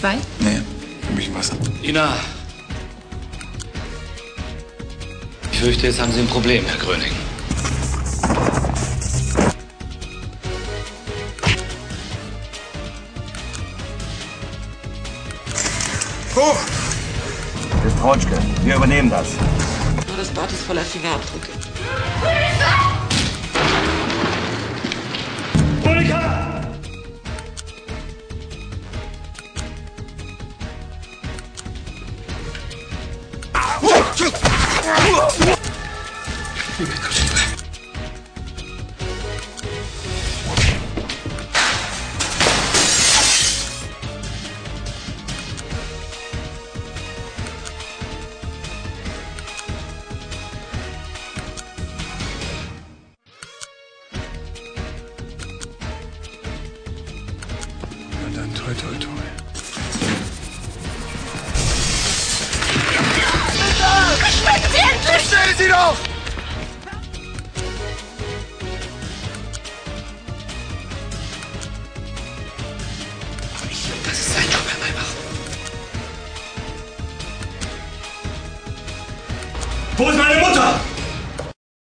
zwei? Nee, für mich Wasser. Ina. Ich fürchte, jetzt haben Sie ein Problem, Herr Gröning. Oh! Das ist Trautschke. Wir übernehmen das. Nur das Bad ist voller Fingerabdrücke. Monika! Na dann, toi, toi, toi. Verschwinden Sie endlich! Stellen Sie doch! Das ist sein Job, Herr Maybach. Wo ist mein